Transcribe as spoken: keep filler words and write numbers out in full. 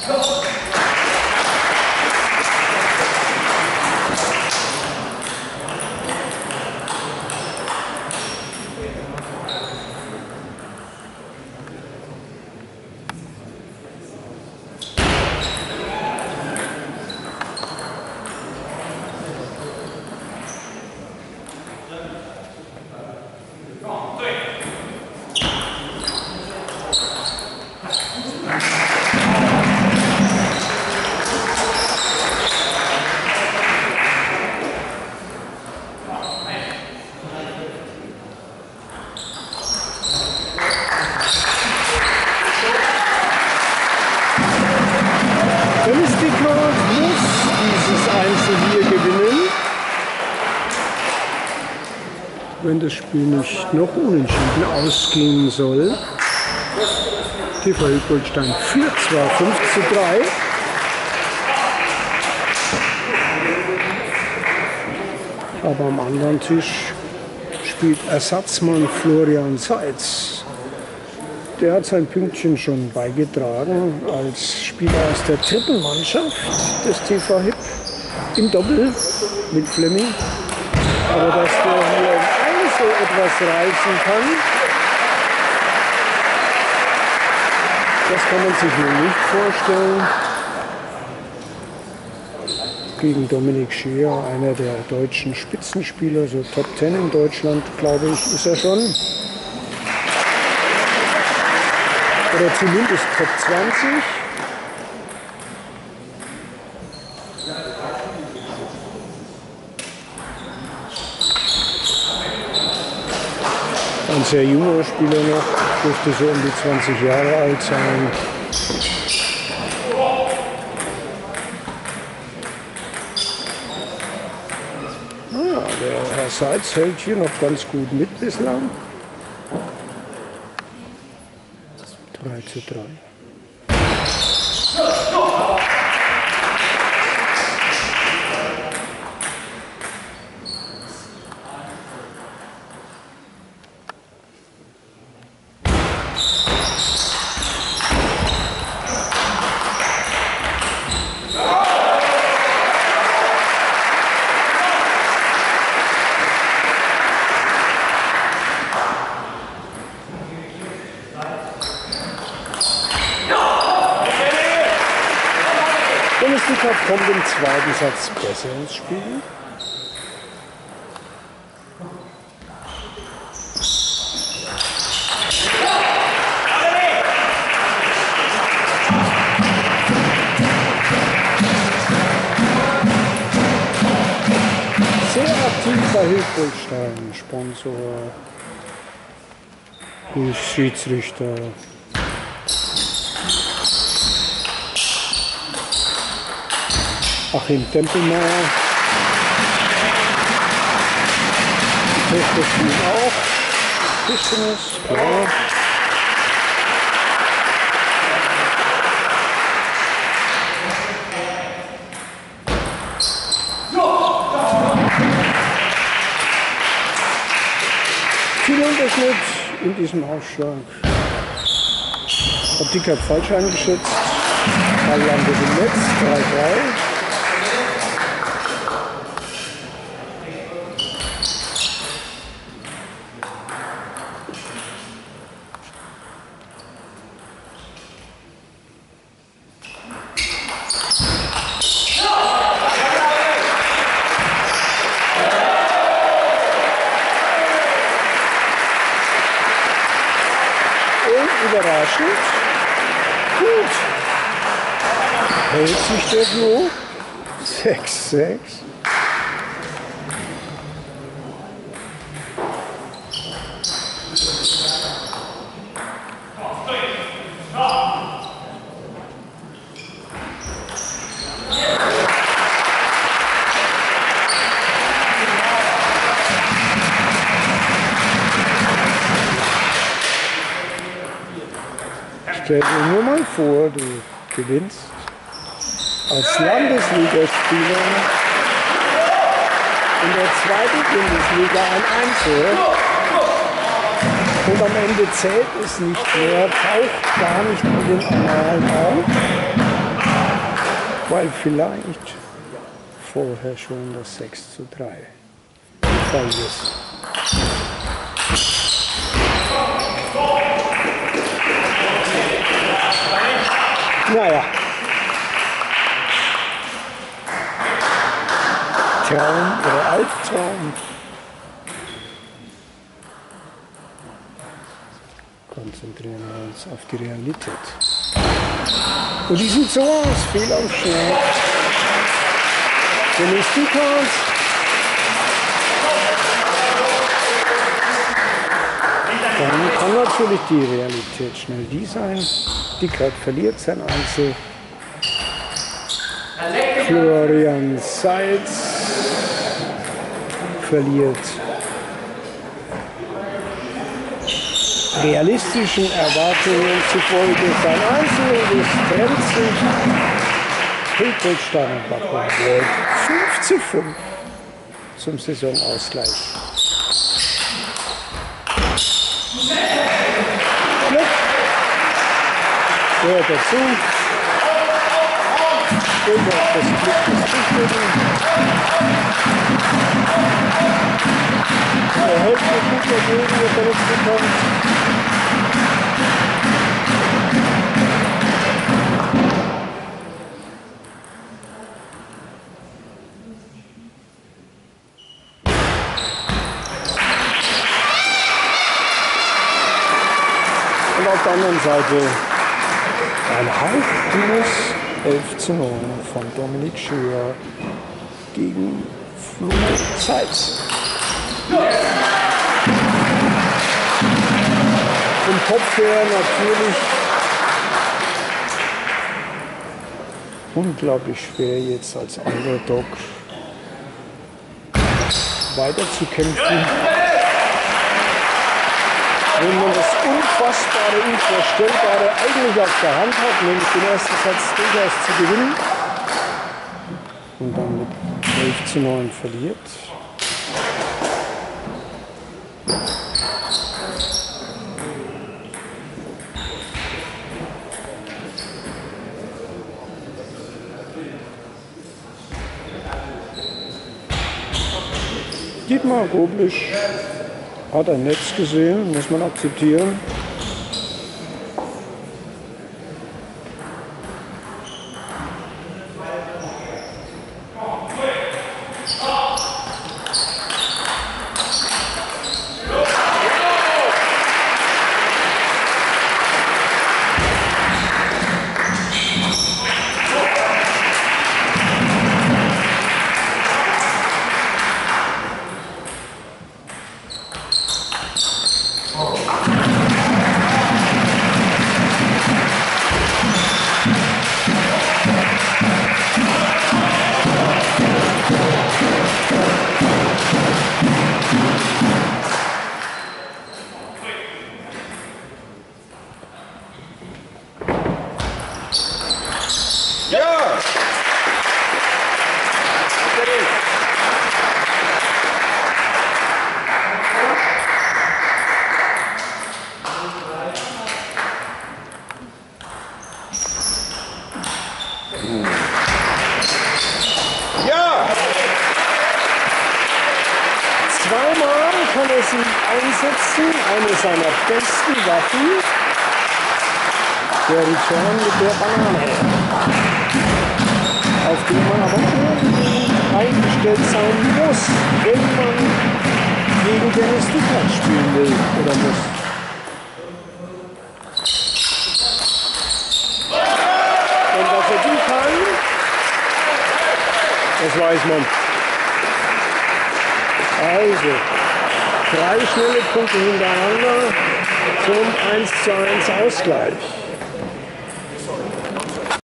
Wenn das Spiel nicht noch unentschieden ausgehen soll. T V Hilpoltstein führt zwar fünf zu drei, aber am anderen Tisch spielt Ersatzmann Florian Seitz. Der hat sein Pünktchen schon beigetragen als Spieler aus der dritten Mannschaft des T V Hip im Doppel mit Flemming. Aber dass der hier im Einzel etwas reißen kann, das kann man sich nur nicht vorstellen. Gegen Dominik Scheer, einer der deutschen Spitzenspieler, so Top zehn in Deutschland, glaube ich, ist er schon. Oder zumindest Top zwanzig. Ein sehr junger Spieler noch, dürfte so um die zwanzig Jahre alt sein. Ah, der Herr Seitz hält hier noch ganz gut mit bislang. drei zu drei. Kommt im zweiten Satz besser ins Spiel. Sehr aktiv bei Hilpoltstein, Sponsor, Schiedsrichter. Achim Tempelmeier. Das Spiel auch. Tischtennis, klar. Viel Unterschnitt in diesem Aufschlag. Optik hat falsch eingeschätzt. Ball landet im Netz. drei drei. Überraschend. Gut. Hält sich der Flo. sechs sechs. Stell dir nur mal vor, du gewinnst als Landesligaspieler in der zweiten Bundesliga ein Einzel und am Ende zählt es nicht mehr, taucht gar nicht in den Annalen auf weil vielleicht vorher schon das sechs zu drei Fall ist. Naja. Traum oder Albtraum. Konzentrieren wir uns auf die Realität. Und die sieht so aus, Fehlaufschlag. Dennis Dukas. Dann kann natürlich die Realität schnell die sein. Dickert verliert sein Einzel. Florian Seitz verliert. Realistischen Erwartungen zufolge sein Einzel und es trennt sich. Hilpoltstein und Backmann fünf zu fünf zum Saisonausgleich. Glück gehört dazu. Und auch das Glück des Tüchtigen. Er hält sich gut dagegen, dass er nicht bekommt. Und auf der anderen Seite ein Halbdurus elf zu neun von Dominik Schöer gegen Flo Seitz. Vom Kopf her natürlich unglaublich schwer jetzt als Underdog weiterzukämpfen. Wenn man das Unfassbare, Unvorstellbare eigentlich auf der Hand hat, nämlich den ersten Satz durchaus zu gewinnen und dann mit elf zu neun verliert. Dietmar Roblisch hat ein Netz gesehen, muss man akzeptieren. Zweimal kann er sie einsetzen, eine seiner besten Waffen, der Return mit der Banane, auf den man aber irgendwie eingestellt sein muss, wenn man gegen Dennis Dukas spielen will oder muss. Und was er die kann, das weiß man. Also, drei schnelle Punkte hintereinander zum eins zu eins Ausgleich.